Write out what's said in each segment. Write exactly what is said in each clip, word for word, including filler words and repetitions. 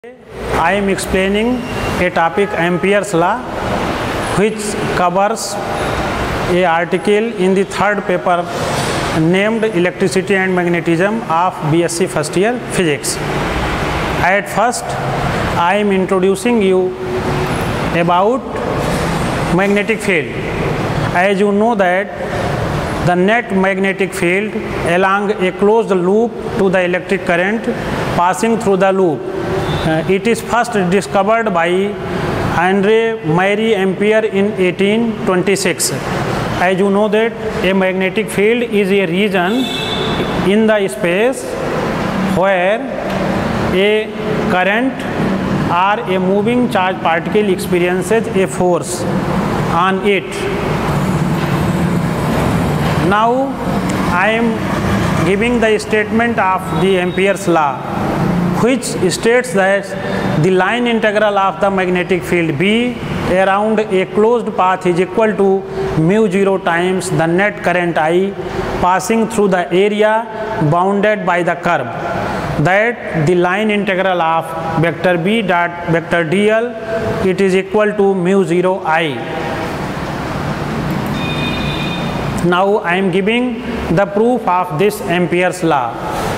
I am explaining a topic Ampere's law, which covers a article in the third paper named Electricity and Magnetism of B S c first year physics. At first I am introducing you about magnetic field. As you know that the net magnetic field along a closed loop to the electric current passing through the loop. Uh, it is first discovered by Andre Marie Ampere in eighteen twenty-six. As you know that a magnetic field is a region in the space where a current or a moving charge particle experiences a force on it. Now I am giving the statement of the Ampere's law, which states that the line integral of the magnetic field B around a closed path is equal to mu zero times the net current I passing through the area bounded by the curve. That the line integral of vector B dot vector dl, it is equal to mu zero I. Now I am giving the proof of this Ampere's law.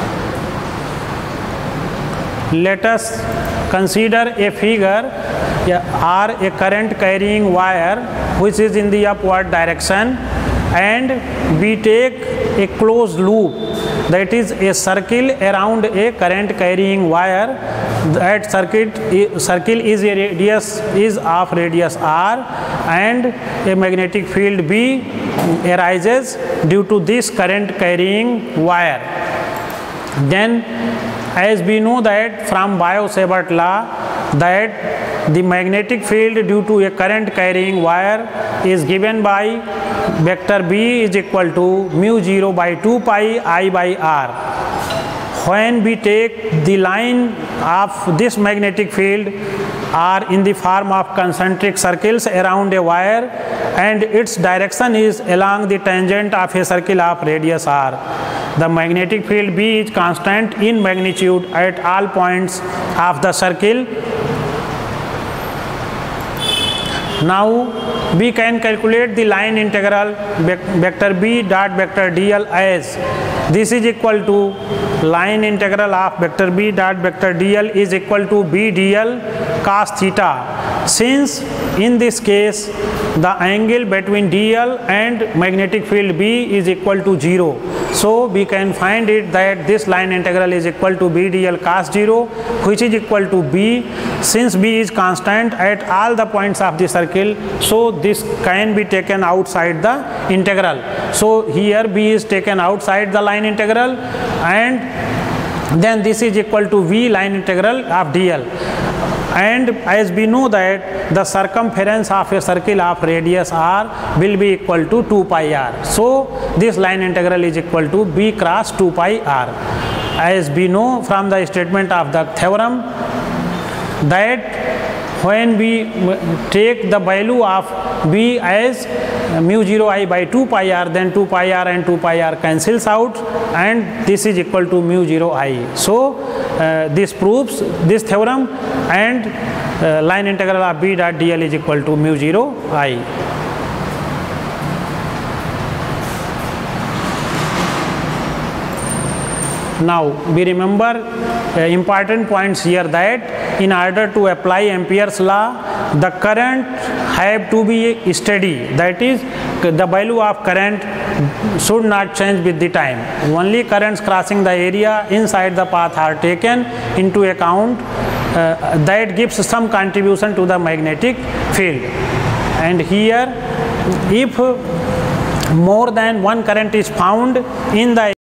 Let us consider a figure or a current carrying wire which is in the upward direction, and we take a closed loop, that is a circle around a current carrying wire. That circuit circle is a radius is of radius r, and a magnetic field B arises due to this current carrying wire. Then as we know that from Biot-Savart law that the magnetic field due to a current carrying wire is given by vector B is equal to mu zero by two pi I by r. When we take the line of this magnetic field are in the form of concentric circles around a wire, and its direction is along the tangent of a circle of radius r. The magnetic field B is constant in magnitude at all points of the circle. Now we can calculate the line integral vector B dot vector dl as this is equal to line integral of vector B dot vector dl is equal to B dl cos theta. Since in this case the angle between dl and magnetic field B is equal to zero, so we can find it that this line integral is equal to B dl cos zero, which is equal to B. Since B is constant at all the points of the circle, so this can be taken outside the integral. So here B is taken outside the line integral, and then this is equal to V line integral of dl. And as we know that the circumference of a circle of radius r will be equal to two pi r. So this line integral is equal to B cross two pi r. As we know from the statement of the theorem that when we take the value of B as mu zero I by two pi r, then two pi r and two pi r cancels out, and this is equal to mu zero I. So uh, this proves this theorem, and uh, line integral of B dot dl is equal to mu zero I. Now we remember uh, important points here that in order to apply Ampere's law, the current have to be steady, that is the value of current should not change with the time. Only currents crossing the area inside the path are taken into account. Uh, that gives some contribution to the magnetic field. And here if more than one current is found in the